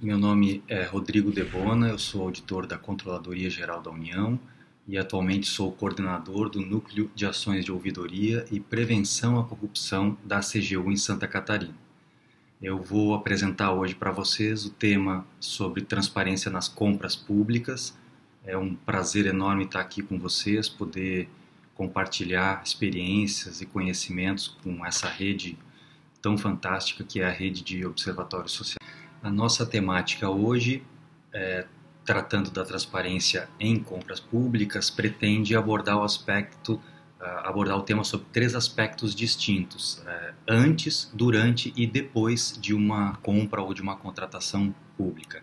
Meu nome é Rodrigo Debona, eu sou auditor da Controladoria Geral da União e atualmente sou coordenador do Núcleo de Ações de Ouvidoria e Prevenção à Corrupção da CGU em Santa Catarina. Eu vou apresentar hoje para vocês o tema sobre transparência nas compras públicas. É um prazer enorme estar aqui com vocês, poder compartilhar experiências e conhecimentos com essa rede tão fantástica que é a rede de observatórios sociais. A nossa temática hoje, tratando da transparência em compras públicas, pretende abordar o tema sobre três aspectos distintos: antes, durante e depois de uma compra ou de uma contratação pública.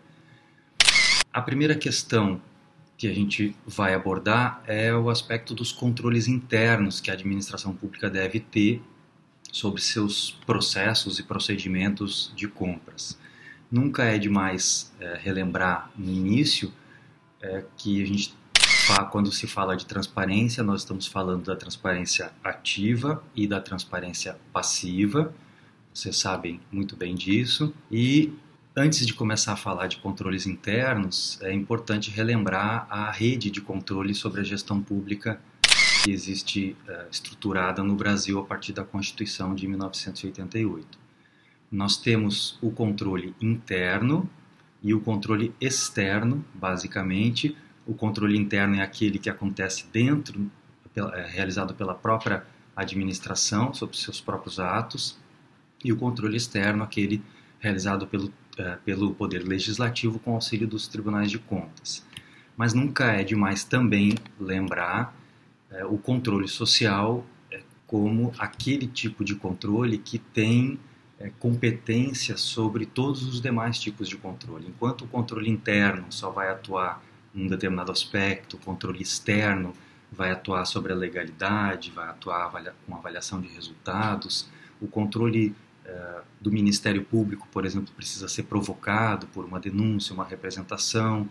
A primeira questão que a gente vai abordar é o aspecto dos controles internos que a administração pública deve ter sobre seus processos e procedimentos de compras. Nunca é demais relembrar no início que a gente, quando se fala de transparência, nós estamos falando da transparência ativa e da transparência passiva. Vocês sabem muito bem disso. E antes de começar a falar de controles internos, é importante relembrar a rede de controle sobre a gestão pública que existe estruturada no Brasil a partir da Constituição de 1988. Nós temos o controle interno e o controle externo, basicamente. O controle interno é aquele que acontece dentro, realizado pela própria administração, sobre seus próprios atos, e o controle externo, aquele realizado pelo Poder Legislativo com auxílio dos tribunais de contas. Mas nunca é demais também lembrar o controle social como aquele tipo de controle que tem competência sobre todos os demais tipos de controle. Enquanto o controle interno só vai atuar em um determinado aspecto, o controle externo vai atuar sobre a legalidade, vai atuar com avaliação de resultados, o controle do Ministério Público, por exemplo, precisa ser provocado por uma denúncia, uma representação.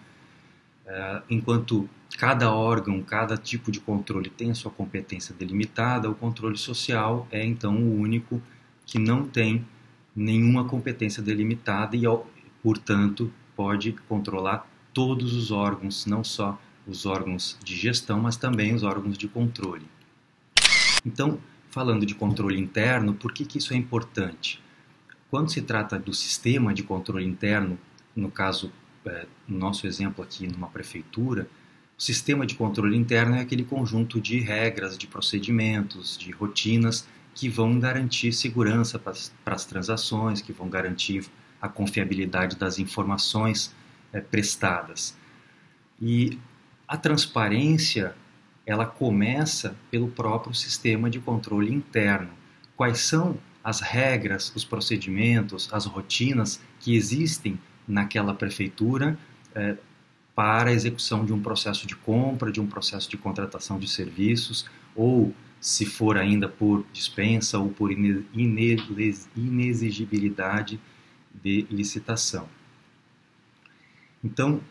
Enquanto cada órgão, cada tipo de controle tem a sua competência delimitada, o controle social é então o único que não tem nenhuma competência delimitada e, portanto, pode controlar todos os órgãos, não só os órgãos de gestão, mas também os órgãos de controle. Então, falando de controle interno, por que isso é importante? Quando se trata do sistema de controle interno, no caso, no nosso exemplo aqui numa prefeitura, o sistema de controle interno é aquele conjunto de regras, de procedimentos, de rotinas que vão garantir segurança para as transações, que vão garantir a confiabilidade das informações prestadas. E a transparência, ela começa pelo próprio sistema de controle interno. Quais são as regras, os procedimentos, as rotinas que existem naquela prefeitura para a execução de um processo de compra, de um processo de contratação de serviços, ou se for ainda por dispensa ou por inexigibilidade de licitação. Então,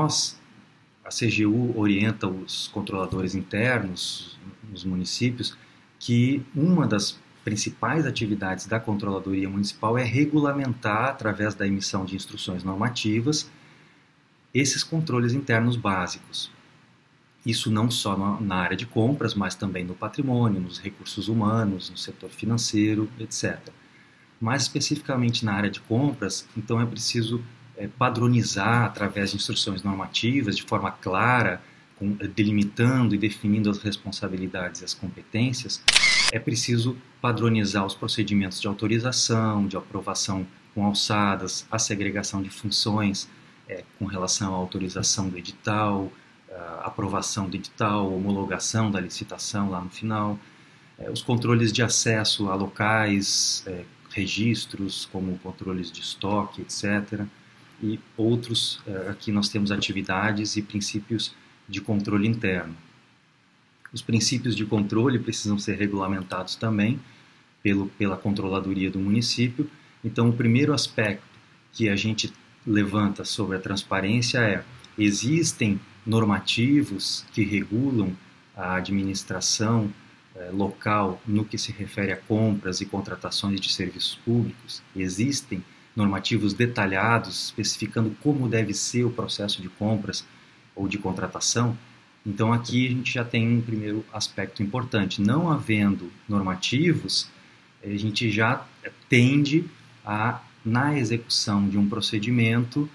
a CGU orienta os controladores internos nos municípios que uma das principais atividades da Controladoria Municipal é regulamentar, através da emissão de instruções normativas, esses controles internos básicos. Isso não só na área de compras, mas também no patrimônio, nos recursos humanos, no setor financeiro, etc. Mais especificamente na área de compras, então é preciso padronizar através de instruções normativas, de forma clara, delimitando e definindo as responsabilidades e as competências. É preciso padronizar os procedimentos de autorização, de aprovação com alçadas, a segregação de funções com relação à autorização do edital, aprovação do edital, homologação da licitação lá no final, os controles de acesso a locais, registros, como controles de estoque, etc. E outros, aqui nós temos atividades e princípios de controle interno. Os princípios de controle precisam ser regulamentados também pela controladoria do município. Então, o primeiro aspecto que a gente levanta sobre a transparência existem normativos que regulam a administração local no que se refere a compras e contratações de serviços públicos. Existem normativos detalhados, especificando como deve ser o processo de compras ou de contratação. Então aqui a gente já tem um primeiro aspecto importante. Não havendo normativos, a gente já tende a, na execução de um procedimento,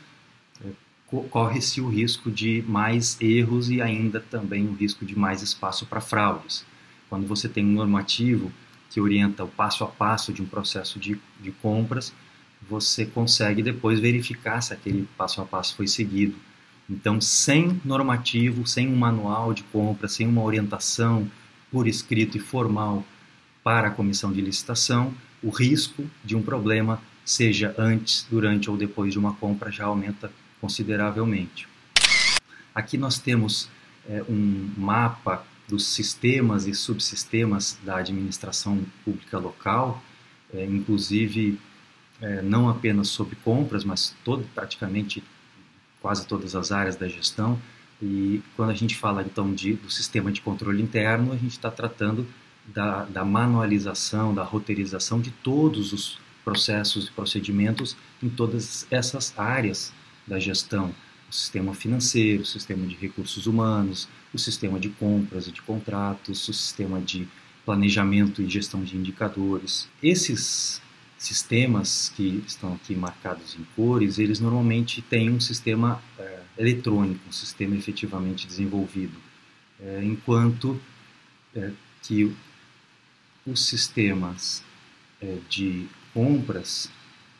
corre-se o risco de mais erros e ainda também o risco de mais espaço para fraudes. Quando você tem um normativo que orienta o passo a passo de um processo de compras, você consegue depois verificar se aquele passo a passo foi seguido. Então, sem normativo, sem um manual de compra, sem uma orientação por escrito e formal para a comissão de licitação, o risco de um problema, seja antes, durante ou depois de uma compra, já aumenta consideravelmente. Aqui nós temos um mapa dos sistemas e subsistemas da administração pública local, inclusive não apenas sobre compras, mas praticamente quase todas as áreas da gestão. E quando a gente fala então do sistema de controle interno, a gente está tratando da manualização, da roteirização de todos os processos e procedimentos em todas essas áreas da gestão. O sistema financeiro, o sistema de recursos humanos, o sistema de compras e de contratos, o sistema de planejamento e gestão de indicadores. Esses sistemas que estão aqui marcados em cores, eles normalmente têm um sistema eletrônico, um sistema efetivamente desenvolvido, enquanto que os sistemas de compras,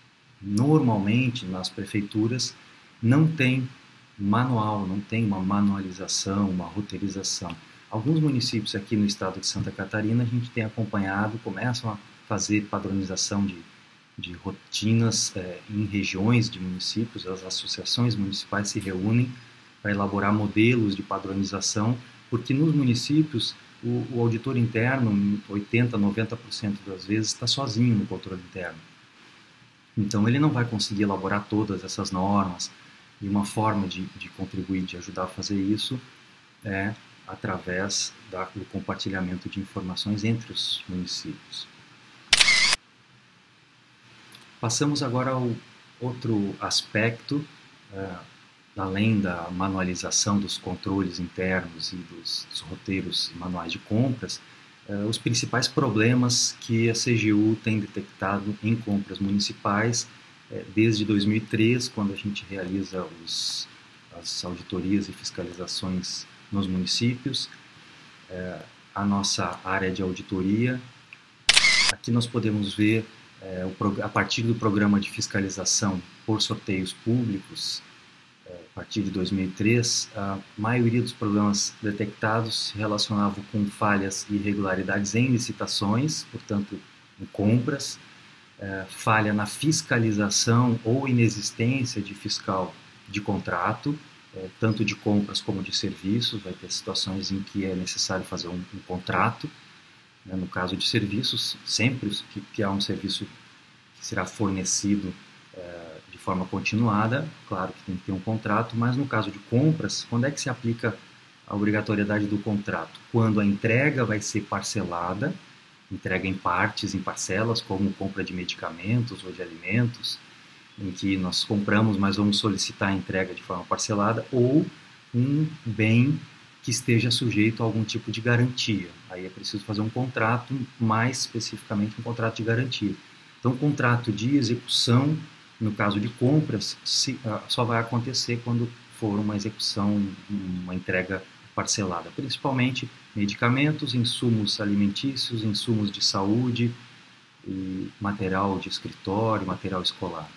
normalmente nas prefeituras, não tem manual, não tem uma manualização, uma roteirização. Alguns municípios aqui no estado de Santa Catarina a gente tem acompanhado, começam a fazer padronização de rotinas em regiões de municípios. As associações municipais se reúnem para elaborar modelos de padronização, porque nos municípios o auditor interno, 80%, 90% das vezes, está sozinho no controle interno. Então ele não vai conseguir elaborar todas essas normas, e uma forma de contribuir, de ajudar a fazer isso é através do compartilhamento de informações entre os municípios. Passamos agora ao outro aspecto, além da manualização dos controles internos e dos roteiros e manuais de compras, os principais problemas que a CGU tem detectado em compras municipais desde 2003, quando a gente realiza as auditorias e fiscalizações nos municípios, a nossa área de auditoria. Aqui nós podemos ver, a partir do programa de fiscalização por sorteios públicos, a partir de 2003, a maioria dos problemas detectados se relacionavam com falhas e irregularidades em licitações, portanto, em compras, falha na fiscalização ou inexistência de fiscal de contrato, tanto de compras como de serviços. Vai ter situações em que é necessário fazer um contrato. No caso de serviços, sempre que há um serviço que será fornecido de forma continuada, claro que tem que ter um contrato, mas no caso de compras, quando é que se aplica a obrigatoriedade do contrato? Quando a entrega vai ser parcelada, entrega em partes, em parcelas, como compra de medicamentos ou de alimentos, em que nós compramos, mas vamos solicitar a entrega de forma parcelada, ou um bem que esteja sujeito a algum tipo de garantia. Aí é preciso fazer um contrato, mais especificamente um contrato de garantia. Então, o contrato de execução, no caso de compras, só vai acontecer quando for uma execução, uma entrega parcelada, principalmente medicamentos, insumos alimentícios, insumos de saúde, e material de escritório, material escolar.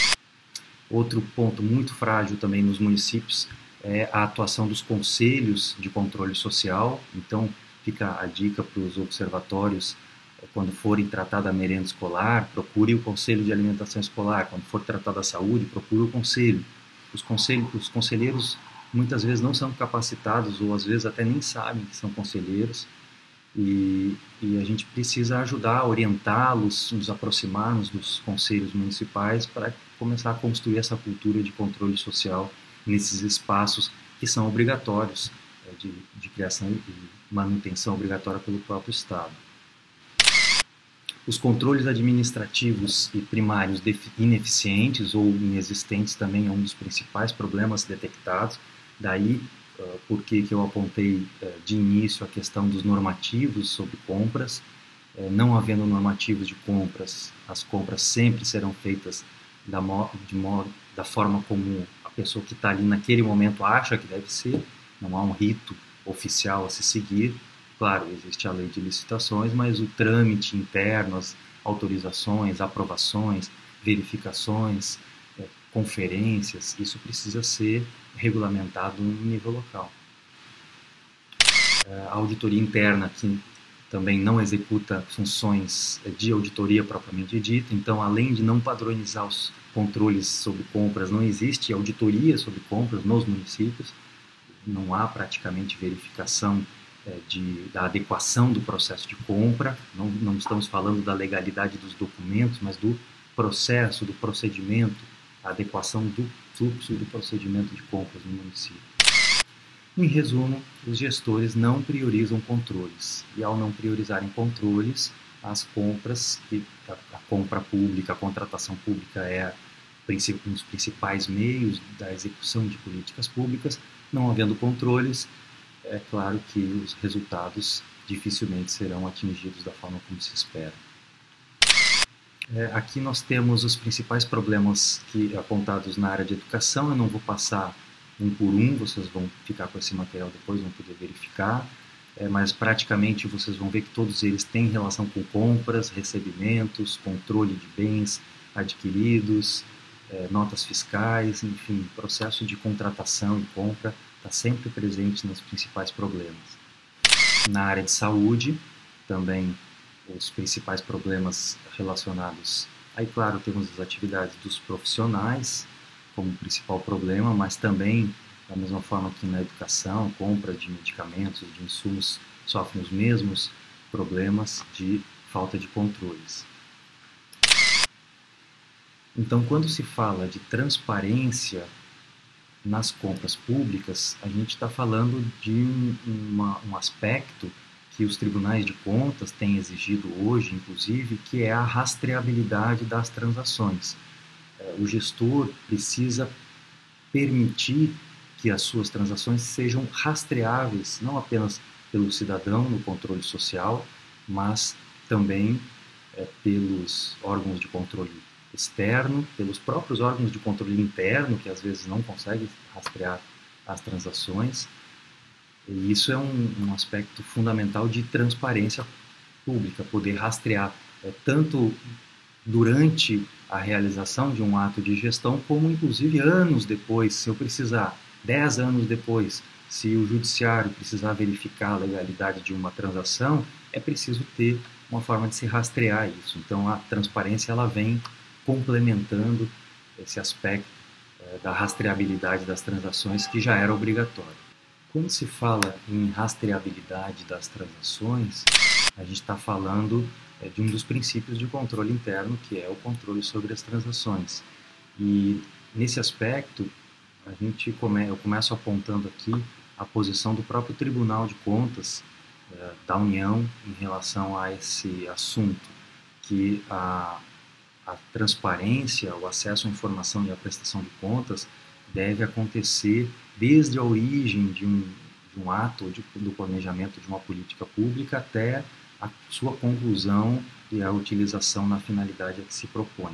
Outro ponto muito frágil também nos municípios é a atuação dos conselhos de controle social. Então, fica a dica para os observatórios, quando forem tratar da merenda escolar, procure o conselho de alimentação escolar. Quando for tratar da saúde, procure o conselho. Os conselheiros muitas vezes não são capacitados, ou às vezes até nem sabem que são conselheiros, e a gente precisa ajudar, orientá-los, nos aproximarmos dos conselhos municipais para começar a construir essa cultura de controle social nesses espaços que são obrigatórios, de criação e manutenção obrigatória pelo próprio Estado. Os controles administrativos e primários ineficientes ou inexistentes também é um dos principais problemas detectados. Daí, por que eu apontei de início a questão dos normativos sobre compras. Não havendo normativos de compras, as compras sempre serão feitas da forma como a pessoa que está ali naquele momento acha que deve ser. Não há um rito oficial a se seguir. Claro, existe a lei de licitações, mas o trâmite interno, as autorizações, aprovações, verificações, conferências, isso precisa ser regulamentado no nível local. A auditoria interna, que também não executa funções de auditoria propriamente dita, então, além de não padronizar os controles sobre compras, não existe auditoria sobre compras nos municípios, não há praticamente verificação da adequação do processo de compra, não estamos falando da legalidade dos documentos, mas do processo, do procedimento, a adequação do fluxo e do procedimento de compras no município. Em resumo, os gestores não priorizam controles, e ao não priorizarem controles, as compras, a compra pública, a contratação pública é um dos principais meios da execução de políticas públicas, não havendo controles, é claro que os resultados dificilmente serão atingidos da forma como se espera. Aqui nós temos os principais problemas apontados na área de educação. Eu não vou passar um por um, vocês vão ficar com esse material depois, vão poder verificar, mas praticamente vocês vão ver que todos eles têm relação com compras, recebimentos, controle de bens adquiridos, notas fiscais, enfim, processo de contratação e compra está sempre presente nos principais problemas. Na área de saúde, também os principais problemas relacionados, aí claro, temos as atividades dos profissionais como principal problema, mas também, da mesma forma que na educação, compra de medicamentos, de insumos, sofrem os mesmos problemas de falta de controles. Então, quando se fala de transparência nas compras públicas, a gente está falando de um aspecto que os tribunais de contas têm exigido hoje, inclusive, que é a rastreabilidade das transações. O gestor precisa permitir que as suas transações sejam rastreáveis, não apenas pelo cidadão no controle social, mas também pelos órgãos de controle externo, pelos próprios órgãos de controle interno, que às vezes não conseguem rastrear as transações. E isso é um aspecto fundamental de transparência pública, poder rastrear tanto durante a realização de um ato de gestão, como inclusive anos depois, se eu precisar, 10 anos depois, se o judiciário precisar verificar a legalidade de uma transação, é preciso ter uma forma de se rastrear isso. Então a transparência ela vem complementando esse aspecto da rastreabilidade das transações que já era obrigatório. Quando se fala em rastreabilidade das transações, a gente está falando de um dos princípios de controle interno, que é o controle sobre as transações. E nesse aspecto, eu começo apontando aqui a posição do próprio Tribunal de Contas da União em relação a esse assunto, que a transparência, o acesso à informação e à prestação de contas deve acontecer desde a origem de um ato do planejamento de uma política pública até a sua conclusão e a utilização na finalidade a que se propõe.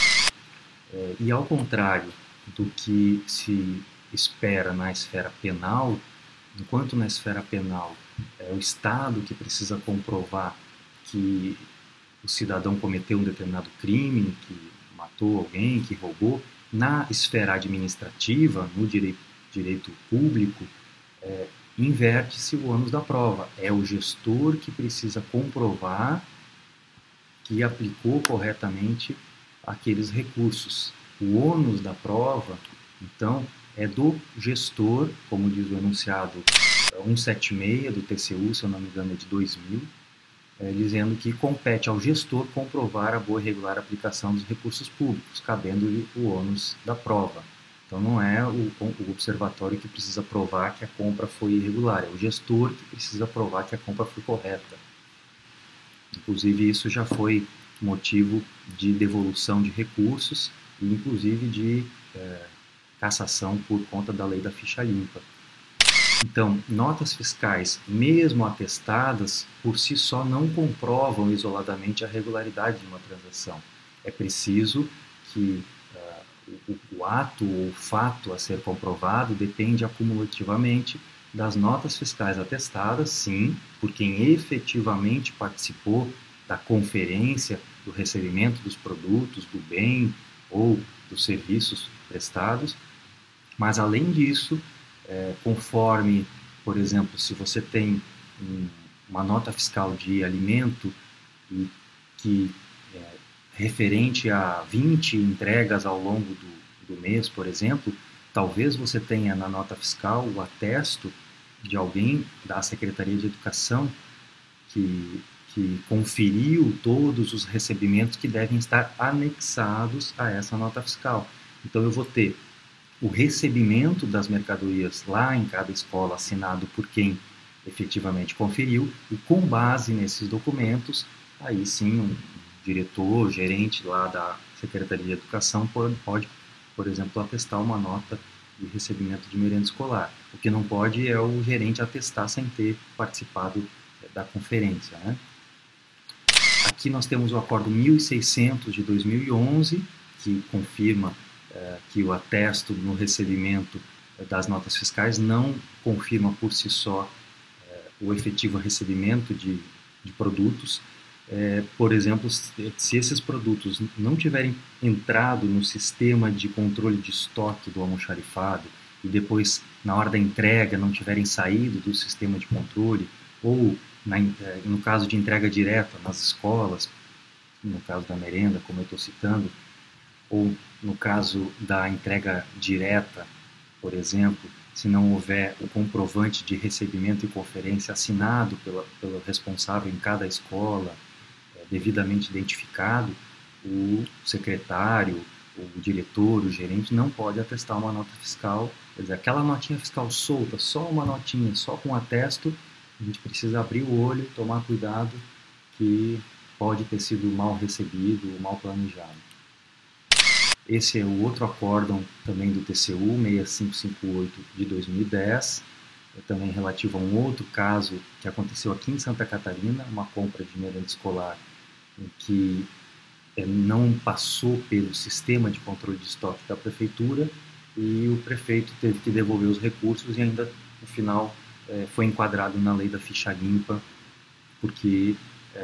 E ao contrário do que se espera na esfera penal, enquanto na esfera penal é o Estado que precisa comprovar que o cidadão cometeu um determinado crime, que matou alguém, que roubou, na esfera administrativa, no direito público, inverte-se o ônus da prova. É o gestor que precisa comprovar que aplicou corretamente aqueles recursos. O ônus da prova, então, é do gestor, como diz o enunciado 176 do TCU, se eu não me engano é de 2000, dizendo que compete ao gestor comprovar a boa e regular aplicação dos recursos públicos, cabendo-lhe o ônus da prova. Então não é o observatório que precisa provar que a compra foi irregular, é o gestor que precisa provar que a compra foi correta. Inclusive, isso já foi motivo de devolução de recursos e, inclusive, de cassação por conta da lei da ficha limpa. Então, notas fiscais, mesmo atestadas, por si só não comprovam isoladamente a regularidade de uma transação. É preciso que o ato ou o fato a ser comprovado depende acumulativamente das notas fiscais atestadas, sim, por quem efetivamente participou da conferência, do recebimento dos produtos, do bem ou dos serviços prestados, mas além disso, conforme, por exemplo, se você tem uma nota fiscal de alimento e que referente a 20 entregas ao longo do mês, por exemplo, talvez você tenha na nota fiscal o atesto de alguém da Secretaria de Educação que conferiu todos os recebimentos que devem estar anexados a essa nota fiscal. Então eu vou ter o recebimento das mercadorias lá em cada escola assinado por quem efetivamente conferiu e com base nesses documentos, aí sim um diretor, gerente lá da Secretaria de Educação pode, por exemplo, atestar uma nota de recebimento de merenda escolar. O que não pode é o gerente atestar sem ter participado da conferência, né? Aqui nós temos o Acordo 1600 de 2011, que confirma que o atesto no recebimento das notas fiscais não confirma por si só o efetivo recebimento de produtos. Por exemplo, se esses produtos não tiverem entrado no sistema de controle de estoque do almoxarifado e depois, na hora da entrega, não tiverem saído do sistema de controle, ou no caso de entrega direta nas escolas, no caso da merenda, como eu estou citando, ou no caso da entrega direta, por exemplo, se não houver o comprovante de recebimento e conferência assinado pelo responsável em cada escola, devidamente identificado, o secretário, o diretor, o gerente não pode atestar uma nota fiscal. Quer dizer, aquela notinha fiscal solta, só uma notinha, só com atesto, a gente precisa abrir o olho, tomar cuidado, que pode ter sido mal recebido, mal planejado. Esse é o outro acórdão também do TCU, 6558 de 2010, também relativo a um outro caso que aconteceu aqui em Santa Catarina, uma compra de merenda escolar em que não passou pelo sistema de controle de estoque da prefeitura e o prefeito teve que devolver os recursos e ainda, no final, foi enquadrado na lei da ficha limpa, porque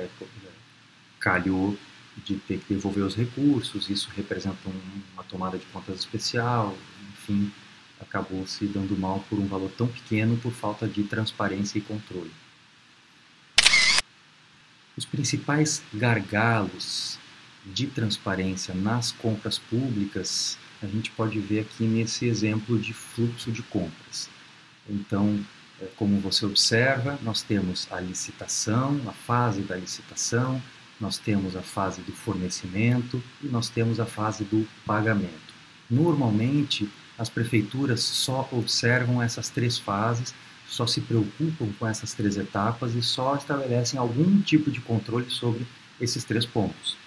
calhou de ter que devolver os recursos, isso representa uma tomada de contas especial, enfim, acabou se dando mal por um valor tão pequeno por falta de transparência e controle. Os principais gargalos de transparência nas compras públicas a gente pode ver aqui nesse exemplo de fluxo de compras. Então, como você observa, nós temos a licitação, a fase da licitação, nós temos a fase do fornecimento e nós temos a fase do pagamento. Normalmente, as prefeituras só observam essas três fases, só se preocupam com essas três etapas e só estabelecem algum tipo de controle sobre esses três pontos.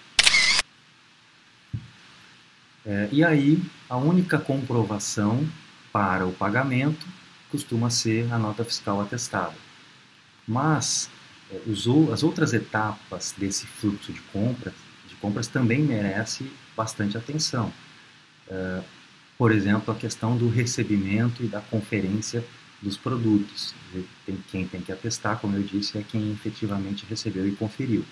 E aí, a única comprovação para o pagamento costuma ser a nota fiscal atestada. Mas as outras etapas desse fluxo de compras também merecem bastante atenção. Por exemplo, a questão do recebimento e da conferência dos produtos. Quem tem que atestar, como eu disse, é quem efetivamente recebeu e conferiu.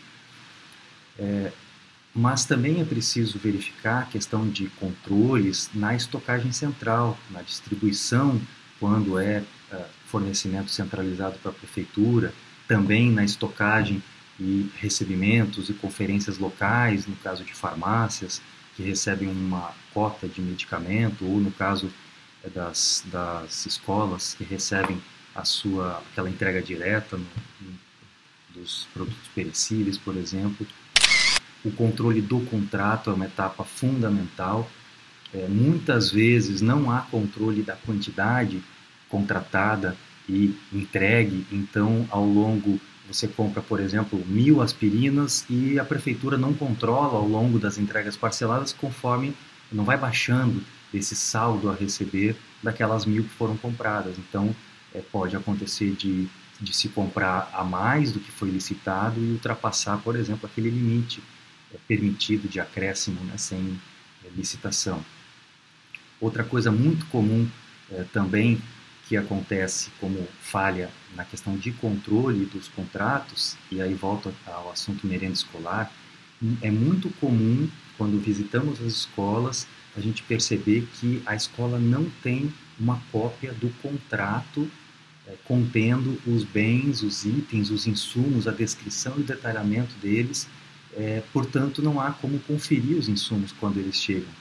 Mas também é preciso verificar a questão de controles na estocagem central, na distribuição, quando é fornecimento centralizado para a prefeitura, também na estocagem e recebimentos e conferências locais, no caso de farmácias, que recebem uma cota de medicamento, ou no caso das escolas, que recebem aquela entrega direta dos produtos perecíveis, por exemplo. O controle do contrato é uma etapa fundamental. Muitas vezes não há controle da quantidade contratada e entregue, então ao longo você compra, por exemplo, 1.000 aspirinas e a prefeitura não controla ao longo das entregas parceladas conforme não vai baixando esse saldo a receber daquelas 1.000 que foram compradas. Então, pode acontecer de se comprar a mais do que foi licitado e ultrapassar, por exemplo, aquele limite permitido de acréscimo, né, sem licitação. Outra coisa muito comum também que acontece como falha na questão de controle dos contratos, e aí volto ao assunto merenda escolar, é muito comum, quando visitamos as escolas, a gente perceber que a escola não tem uma cópia do contrato contendo os bens, os itens, os insumos, a descrição e o detalhamento deles, portanto não há como conferir os insumos quando eles chegam.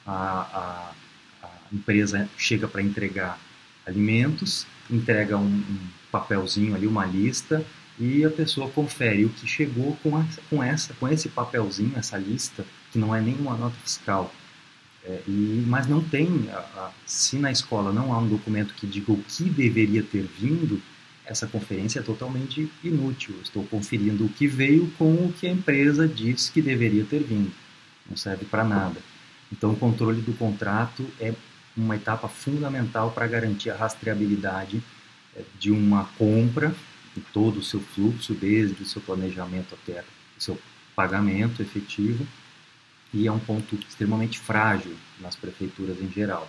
A empresa chega para entregar alimentos, entrega um papelzinho ali, uma lista, e a pessoa confere o que chegou com esse papelzinho, essa lista, que não é nenhuma nota fiscal. Mas não tem, se na escola não há um documento que diga o que deveria ter vindo, essa conferência é totalmente inútil. Eu estou conferindo o que veio com o que a empresa disse que deveria ter vindo. Não serve para nada. Então, o controle do contrato é uma etapa fundamental para garantir a rastreabilidade de uma compra e todo o seu fluxo, desde o seu planejamento até o seu pagamento efetivo, e é um ponto extremamente frágil nas prefeituras em geral.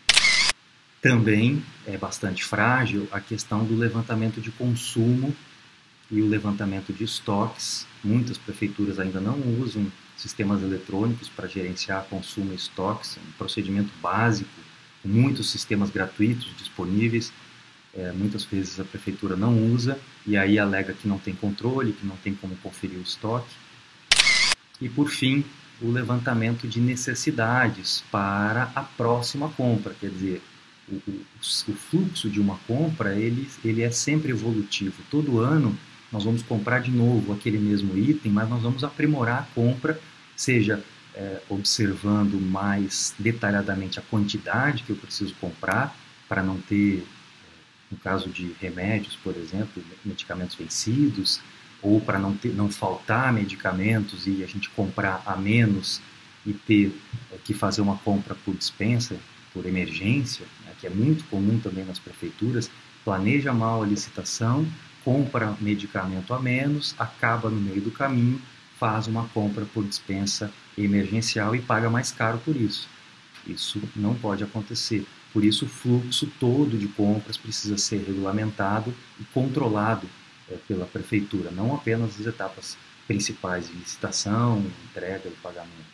Também é bastante frágil a questão do levantamento de consumo e o levantamento de estoques. Muitas prefeituras ainda não usam sistemas eletrônicos para gerenciar consumo e estoques, é um procedimento básico, muitos sistemas gratuitos disponíveis, muitas vezes a prefeitura não usa e aí alega que não tem controle, que não tem como conferir o estoque. E por fim, o levantamento de necessidades para a próxima compra, quer dizer, o fluxo de uma compra ele é sempre evolutivo. Todo ano nós vamos comprar de novo aquele mesmo item, mas nós vamos aprimorar a compra, seja observando mais detalhadamente a quantidade que eu preciso comprar, para não ter, no caso de remédios, por exemplo, medicamentos vencidos, ou para não faltar medicamentos e a gente comprar a menos e ter que fazer uma compra por dispensa, por emergência, né, que é muito comum também nas prefeituras, planeja mal a licitação, compra medicamento a menos, acaba no meio do caminho, faz uma compra por dispensa emergencial e paga mais caro por isso. Isso não pode acontecer. Por isso o fluxo todo de compras precisa ser regulamentado e controlado pela prefeitura, não apenas as etapas principais de licitação, entrega e pagamento.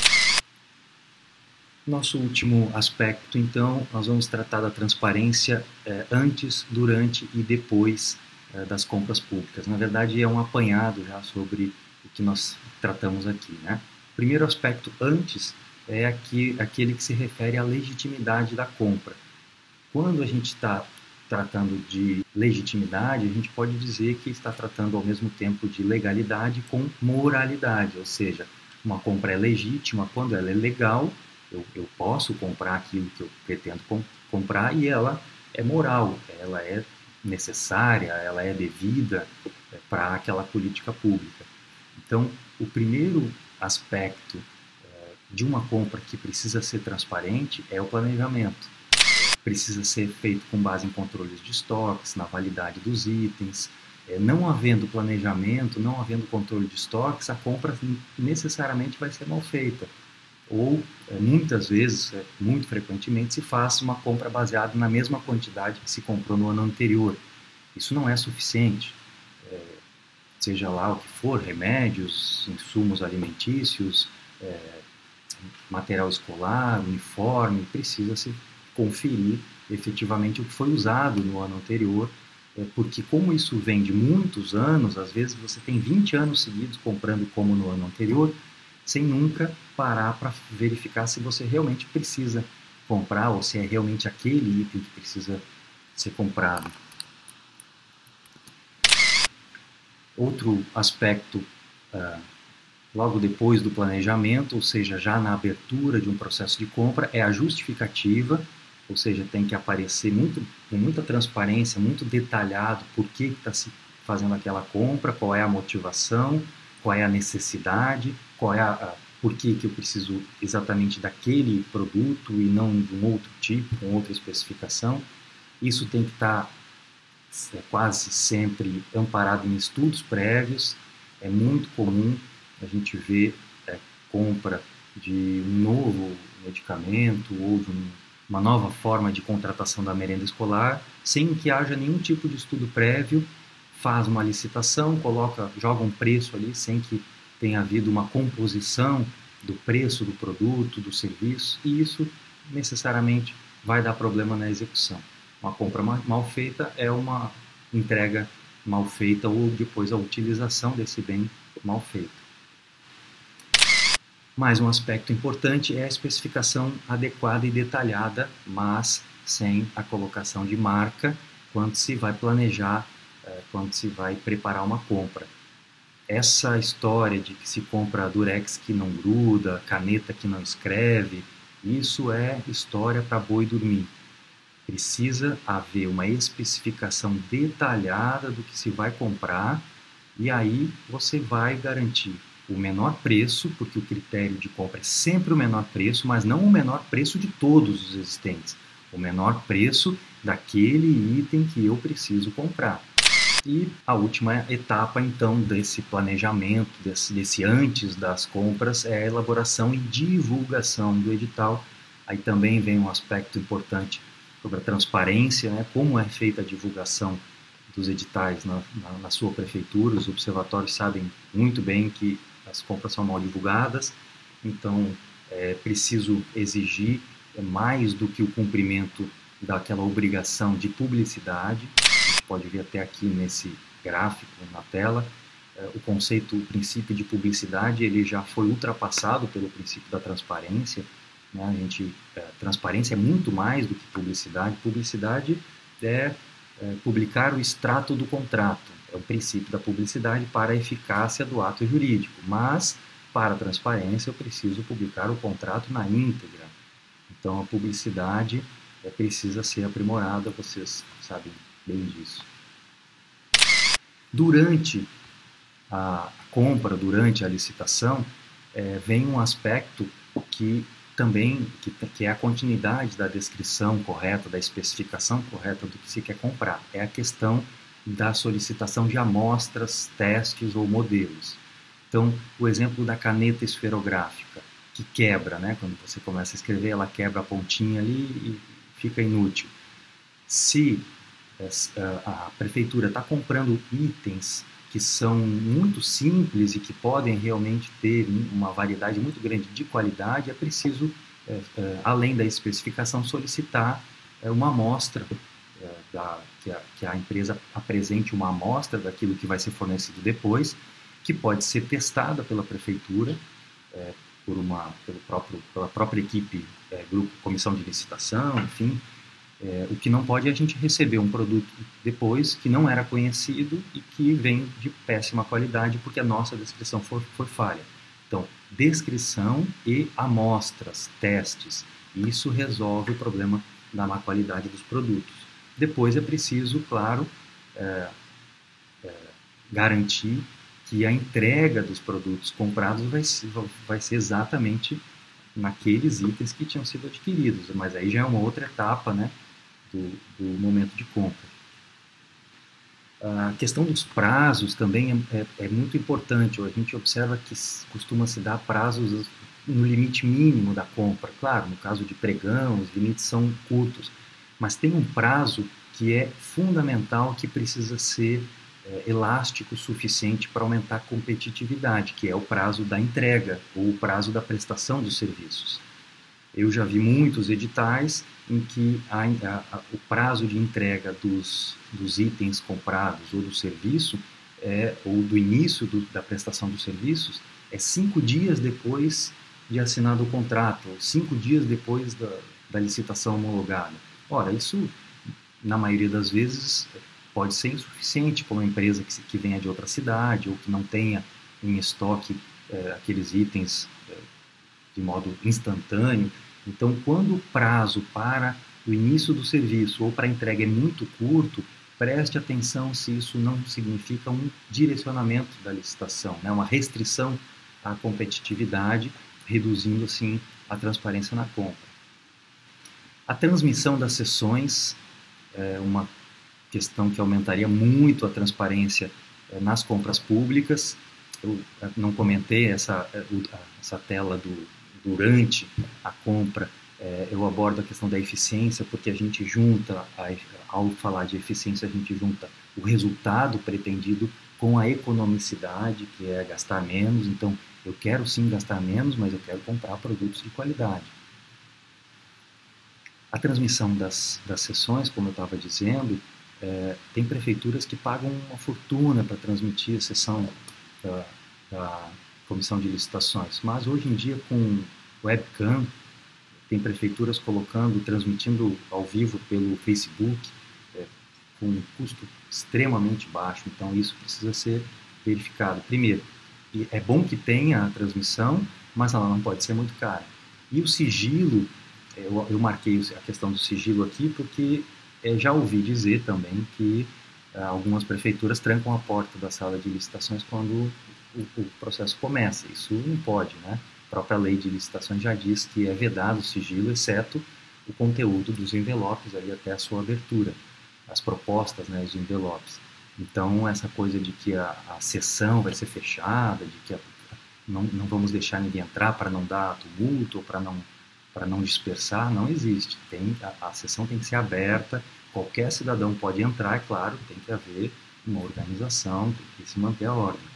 Nosso último aspecto, então, nós vamos tratar da transparência antes, durante e depois das compras públicas. Na verdade, é um apanhado já sobre o que nós tratamos aqui, né? O primeiro aspecto antes é aquele que se refere à legitimidade da compra. Quando a gente está tratando de legitimidade, a gente pode dizer que está tratando ao mesmo tempo de legalidade com moralidade, ou seja, uma compra é legítima quando ela é legal, eu posso comprar aquilo que eu pretendo comprar e ela é moral, ela é necessária, ela é devida para aquela política pública. Então, o primeiro aspecto de uma compra que precisa ser transparente é o planejamento. Precisa ser feito com base em controles de estoques, na validade dos itens. Não havendo planejamento, não havendo controle de estoques, a compra necessariamente vai ser mal feita. Ou, muitas vezes, muito frequentemente, se faz uma compra baseada na mesma quantidade que se comprou no ano anterior. Isso não é suficiente. Seja lá o que for, remédios, insumos alimentícios, material escolar, uniforme, precisa-se conferir efetivamente o que foi usado no ano anterior, porque como isso vem de muitos anos, às vezes você tem 20 anos seguidos comprando como no ano anterior, sem nunca parar para verificar se você realmente precisa comprar ou se é realmente aquele item que precisa ser comprado. Outro aspecto, logo depois do planejamento, ou seja, já na abertura de um processo de compra, é a justificativa, ou seja, tem que aparecer com muita transparência, muito detalhado por que está se fazendo aquela compra, qual é a motivação, qual é a necessidade, qual é por que eu preciso exatamente daquele produto e não de um outro tipo, com outra especificação. Isso tem que estar quase sempre amparado em estudos prévios. É muito comum a gente ver compra de um novo medicamento ou de uma nova forma de contratação da merenda escolar, sem que haja nenhum tipo de estudo prévio, faz uma licitação, joga um preço ali, sem que tenha havido uma composição do preço do produto, do serviço, e isso necessariamente vai dar problema na execução. Uma compra mal feita é uma entrega mal feita ou depois a utilização desse bem mal feito. Mais um aspecto importante é a especificação adequada e detalhada, mas sem a colocação de marca quando se vai planejar, quando se vai preparar uma compra. Essa história de que se compra durex que não gruda, caneta que não escreve, isso é história para boi dormir. Precisa haver uma especificação detalhada do que se vai comprar e aí você vai garantir o menor preço, porque o critério de compra é sempre o menor preço, mas não o menor preço de todos os existentes. O menor preço daquele item que eu preciso comprar. E a última etapa, então, desse planejamento, desse antes das compras, é a elaboração e divulgação do edital. Aí também vem um aspecto importante sobre a transparência, né? Como é feita a divulgação dos editais na sua prefeitura. Os observatórios sabem muito bem que as compras são mal divulgadas, então é preciso exigir mais do que o cumprimento daquela obrigação de publicidade. A gente pode ver até aqui nesse gráfico na tela, o princípio de publicidade, ele já foi ultrapassado pelo princípio da transparência, né? Transparência é muito mais do que publicidade. Publicidade é publicar o extrato do contrato. É o princípio da publicidade para a eficácia do ato jurídico. Mas, para a transparência, eu preciso publicar o contrato na íntegra. Então, a publicidade precisa ser aprimorada, vocês sabem bem disso. Durante a compra, durante a licitação, vem um aspecto que é a continuidade da descrição correta, da especificação correta do que se quer comprar. É a questão da solicitação de amostras, testes ou modelos. Então, o exemplo da caneta esferográfica, que quebra, né? Quando você começa a escrever, ela quebra a pontinha ali e fica inútil. Se a prefeitura está comprando itens que são muito simples e que podem realmente ter uma variedade muito grande de qualidade, é preciso, além da especificação, solicitar uma amostra, que a empresa apresente uma amostra daquilo que vai ser fornecido depois, que pode ser testada pela prefeitura, pela própria equipe, grupo, comissão de licitação, enfim. O que não pode é a gente receber um produto depois que não era conhecido e que vem de péssima qualidade porque a nossa descrição foi falha. Então, descrição e amostras, testes, isso resolve o problema da má qualidade dos produtos. Depois é preciso, claro, garantir que a entrega dos produtos comprados vai ser exatamente naqueles itens que tinham sido adquiridos, mas aí já é uma outra etapa, né, do momento de compra. A questão dos prazos também é muito importante. A gente observa que costuma se dar prazos no limite mínimo da compra. Claro, no caso de pregão, os limites são curtos, mas tem um prazo que é fundamental, que precisa ser elástico o suficiente para aumentar a competitividade, que é o prazo da entrega ou o prazo da prestação dos serviços. Eu já vi muitos editais em que o prazo de entrega dos itens comprados ou do serviço, ou do início da prestação dos serviços, é 5 dias depois de assinado o contrato, ou 5 dias depois da licitação homologada. Ora, isso, na maioria das vezes, pode ser insuficiente para uma empresa que venha de outra cidade ou que não tenha em estoque aqueles itens de modo instantâneo. Então, quando o prazo para o início do serviço ou para a entrega é muito curto, preste atenção se isso não significa um direcionamento da licitação, né? Uma restrição à competitividade, reduzindo assim a transparência na compra. A transmissão das sessões é uma questão que aumentaria muito a transparência nas compras públicas. Eu não comentei essa tela durante a compra. Eu abordo a questão da eficiência, porque a gente junta, ao falar de eficiência, a gente junta o resultado pretendido com a economicidade, que é gastar menos. Então, eu quero sim gastar menos, mas eu quero comprar produtos de qualidade. A transmissão das sessões, como eu estava dizendo, tem prefeituras que pagam uma fortuna para transmitir a sessão da comissão de licitações, mas hoje em dia com webcam, tem prefeituras transmitindo ao vivo pelo Facebook, com um custo extremamente baixo, então isso precisa ser verificado. Primeiro, é bom que tenha a transmissão, mas ela não pode ser muito cara. E o sigilo, eu marquei a questão do sigilo aqui porque já ouvi dizer também que algumas prefeituras trancam a porta da sala de licitações quando o processo começa. Isso não pode, né? A própria lei de licitações já diz que é vedado o sigilo, exceto o conteúdo dos envelopes ali até a sua abertura, as propostas, né, os envelopes. Então, essa coisa de que a sessão vai ser fechada, de que não vamos deixar ninguém entrar para não dar tumulto ou para não dispersar, não existe. A sessão tem que ser aberta, qualquer cidadão pode entrar, é claro, tem que haver uma organização, tem que se manter a ordem.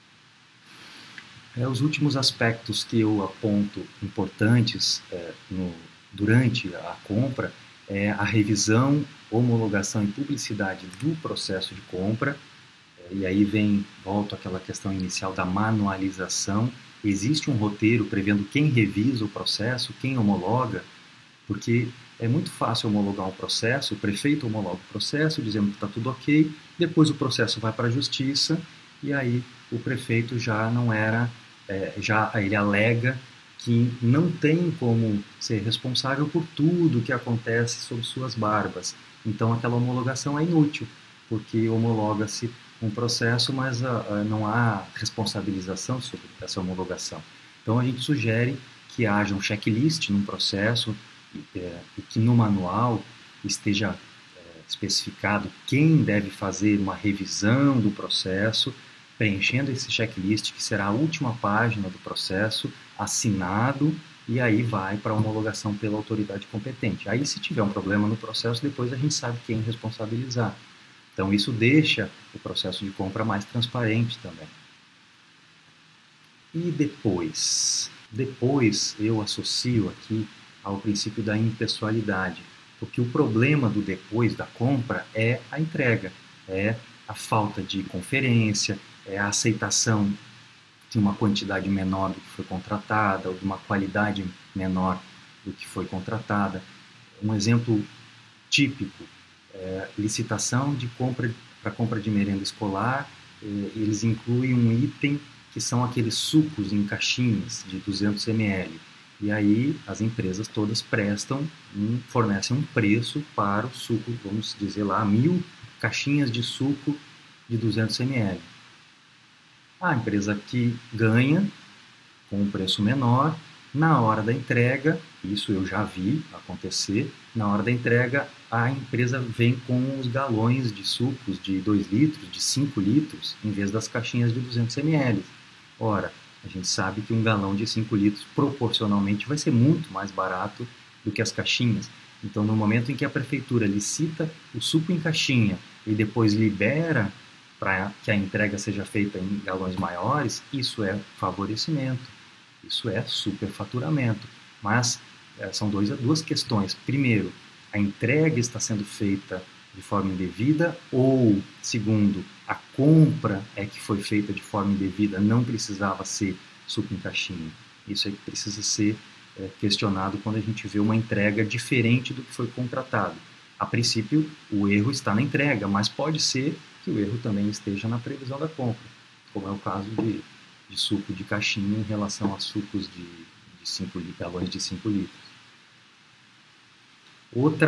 Os últimos aspectos que eu aponto importantes durante a compra é a revisão, homologação e publicidade do processo de compra. E aí volto àquela questão inicial da manualização. Existe um roteiro prevendo quem revisa o processo, quem homologa, porque é muito fácil homologar um processo, o prefeito homologa o processo, dizendo que está tudo ok, depois o processo vai para a justiça, e aí o prefeito já não era, ele alega que não tem como ser responsável por tudo que acontece sob suas barbas. Então aquela homologação é inútil, porque homologa-se um processo, mas não há responsabilização sobre essa homologação. Então a gente sugere que haja um checklist num processo e que no manual esteja especificado quem deve fazer uma revisão do processo, preenchendo esse checklist, que será a última página do processo, assinado, e aí vai para a homologação pela autoridade competente. Aí, se tiver um problema no processo, depois a gente sabe quem responsabilizar. Então, isso deixa o processo de compra mais transparente também. E depois? Depois eu associo aqui ao princípio da impessoalidade, porque o problema do depois da compra é a entrega, é a falta de conferência, é a aceitação de uma quantidade menor do que foi contratada, ou de uma qualidade menor do que foi contratada. Um exemplo típico, licitação para compra de merenda escolar, eles incluem um item que são aqueles sucos em caixinhas de 200 ml. E aí as empresas todas fornecem um preço para o suco, vamos dizer lá, 1000 caixinhas de suco de 200 ml. A empresa que ganha com um preço menor, na hora da entrega, isso eu já vi acontecer, na hora da entrega a empresa vem com os galões de sucos de 2 litros, de 5 litros, em vez das caixinhas de 200 ml. Ora, a gente sabe que um galão de 5 litros proporcionalmente vai ser muito mais barato do que as caixinhas. Então, no momento em que a prefeitura licita o suco em caixinha e depois libera para que a entrega seja feita em galões maiores, isso é favorecimento, isso é superfaturamento. Mas são duas questões. Primeiro, a entrega está sendo feita de forma indevida, ou, segundo, a compra é que foi feita de forma indevida, não precisava ser suco em caixinha. Isso é que precisa ser questionado quando a gente vê uma entrega diferente do que foi contratado. A princípio, o erro está na entrega, mas pode ser que o erro também esteja na previsão da compra, como é o caso de suco de caixinha em relação a sucos de 5 galões de 5 litros. Outra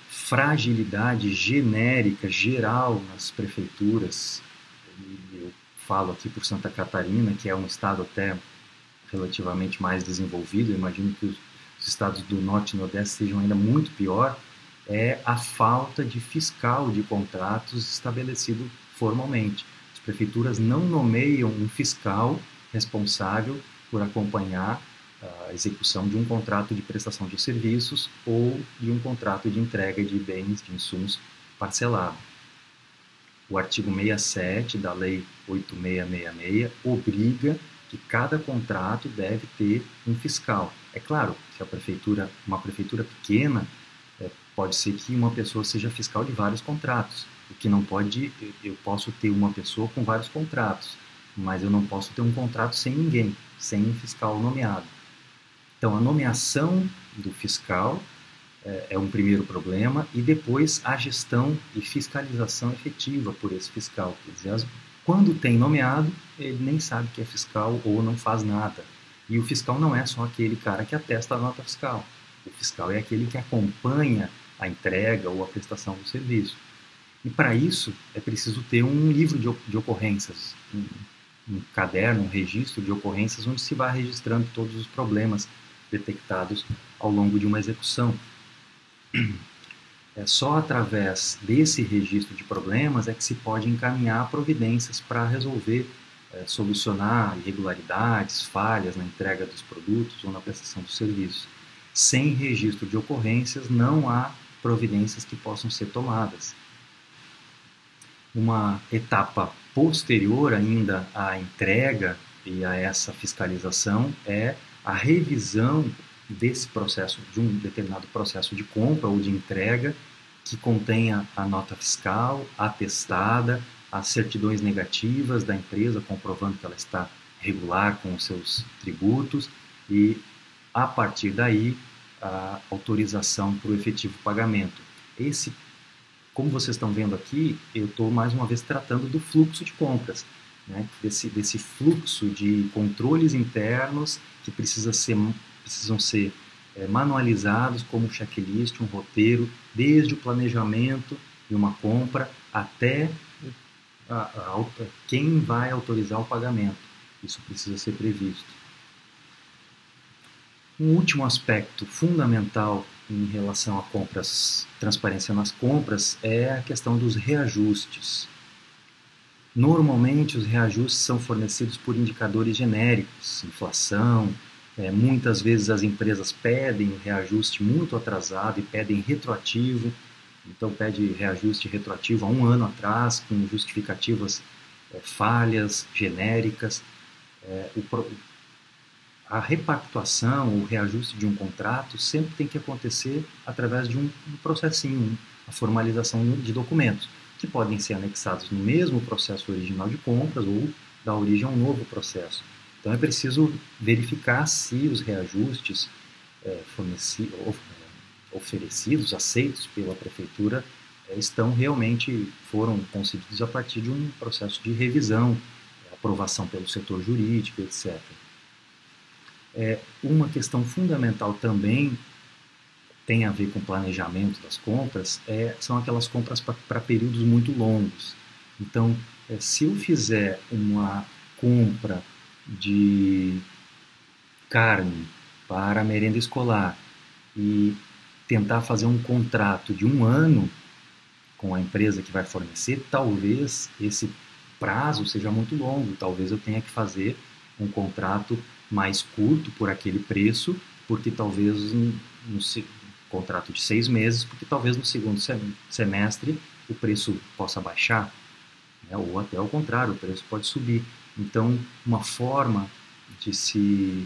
fragilidade genérica, geral nas prefeituras. Eu falo aqui por Santa Catarina, que é um estado até relativamente mais desenvolvido, eu imagino que os estados do Norte e Nordeste sejam ainda muito pior, é a falta de fiscal de contratos estabelecido formalmente. As prefeituras não nomeiam um fiscal responsável por acompanhar a execução de um contrato de prestação de serviços ou de um contrato de entrega de bens, de insumos parcelado. O artigo 67 da Lei 8666 obriga que cada contrato deve ter um fiscal. É claro, se uma prefeitura pequena, pode ser que uma pessoa seja fiscal de vários contratos. O que não pode, eu posso ter uma pessoa com vários contratos, mas eu não posso ter um contrato sem ninguém, sem um fiscal nomeado. Então, a nomeação do fiscal é um primeiro problema, e depois a gestão e fiscalização efetiva por esse fiscal. Quer dizer, quando tem nomeado, ele nem sabe que é fiscal ou não faz nada. E o fiscal não é só aquele cara que atesta a nota fiscal. O fiscal é aquele que acompanha a entrega ou a prestação do serviço. E para isso é preciso ter um livro de ocorrências, um caderno, um registro de ocorrências onde se vai registrando todos os problemas detectados ao longo de uma execução. É só através desse registro de problemas é que se pode encaminhar providências para resolver, solucionar irregularidades, falhas na entrega dos produtos ou na prestação dos serviços. Sem registro de ocorrências, não há providências que possam ser tomadas. Uma etapa posterior ainda à entrega e a essa fiscalização é a revisão desse processo, de um determinado processo de compra ou de entrega, que contenha a nota fiscal atestada, as certidões negativas da empresa comprovando que ela está regular com os seus tributos, e a partir daí a autorização para o efetivo pagamento. Como vocês estão vendo aqui, eu estou mais uma vez tratando do fluxo de compras, né? desse fluxo de controles internos que precisam ser manualizados como um checklist, um roteiro, desde o planejamento de uma compra até quem vai autorizar o pagamento. Isso precisa ser previsto. Um último aspecto fundamental em relação a compras, transparência nas compras, é a questão dos reajustes. Normalmente os reajustes são fornecidos por indicadores genéricos, inflação. Muitas vezes as empresas pedem reajuste muito atrasado e pedem retroativo. Então pede reajuste retroativo há um ano atrás, com justificativas falhas, genéricas. A repactuação, o reajuste de um contrato sempre tem que acontecer através de um processinho, a formalização de documentos, que podem ser anexados no mesmo processo original de compras ou dar origem a um novo processo. Então é preciso verificar se os reajustes oferecidos, aceitos pela prefeitura, foram concedidos a partir de um processo de revisão, aprovação pelo setor jurídico, etc. Uma questão fundamental também tem a ver com o planejamento das compras, são aquelas compras para períodos muito longos. Então, se eu fizer uma compra de carne para a merenda escolar e tentar fazer um contrato de um ano com a empresa que vai fornecer, talvez esse prazo seja muito longo, talvez eu tenha que fazer um contrato mais curto por aquele preço, porque talvez contrato de 6 meses, porque talvez no segundo semestre o preço possa baixar, né? Ou até ao contrário, o preço pode subir. Então, uma forma de se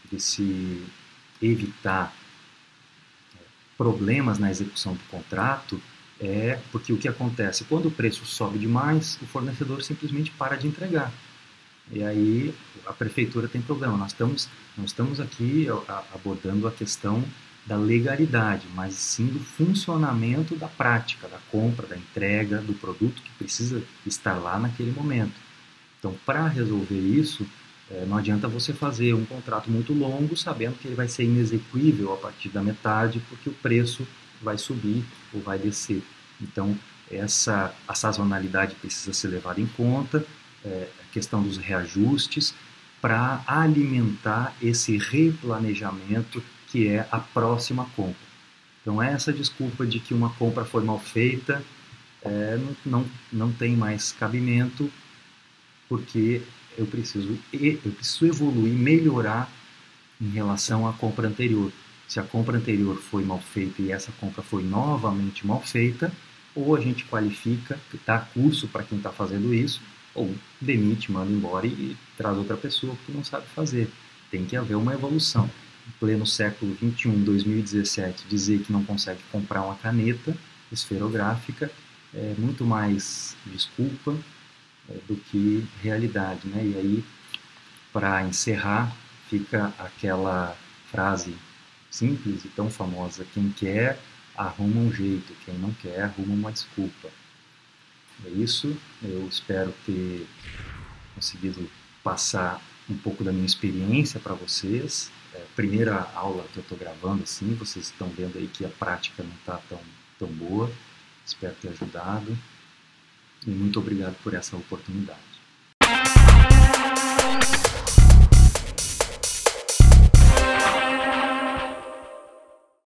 evitar problemas na execução do contrato porque o que acontece? Quando o preço sobe demais, o fornecedor simplesmente para de entregar. E aí a prefeitura tem problema. Nós estamos aqui abordando a questão da legalidade, mas sim do funcionamento da prática, da compra, da entrega, do produto que precisa estar lá naquele momento. Então, para resolver isso, não adianta você fazer um contrato muito longo sabendo que ele vai ser inexequível a partir da metade, porque o preço vai subir ou vai descer. Então, a sazonalidade precisa ser levada em conta, a questão dos reajustes, para alimentar esse replanejamento que é a próxima compra. Então, essa desculpa de que uma compra foi mal feita não tem mais cabimento, porque eu preciso evoluir, melhorar em relação à compra anterior. Se a compra anterior foi mal feita e essa compra foi novamente mal feita, ou a gente qualifica, dá curso para quem está fazendo isso, ou demite, manda embora e traz outra pessoa que não sabe fazer. Tem que haver uma evolução. Em pleno século XXI, 2017, dizer que não consegue comprar uma caneta esferográfica é muito mais desculpa do que realidade, né? E aí, para encerrar, fica aquela frase simples e tão famosa: quem quer arruma um jeito, quem não quer arruma uma desculpa. É isso, eu espero ter conseguido passar um pouco da minha experiência para vocês. Primeira aula que eu estou gravando, assim, vocês estão vendo aí que a prática não está tão boa. Espero ter ajudado e muito obrigado por essa oportunidade.